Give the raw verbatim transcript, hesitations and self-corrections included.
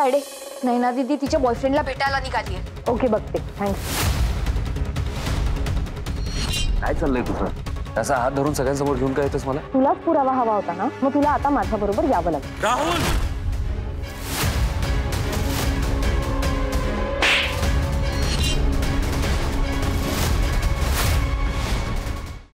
तायडे, नैना दीदी तिच्या बॉयफ्रेंडला भेटायला निघाली आहे. ओके बघते, थँक्स. काय चाललंय तुझं? त्याचा हात धरून सगळ्यांसमोर घेऊन काय येतोस मला? तुलाच पुरावा हवा होता ना, मग तुला आता माझ्या बरोबर यावं लागेल. राहुल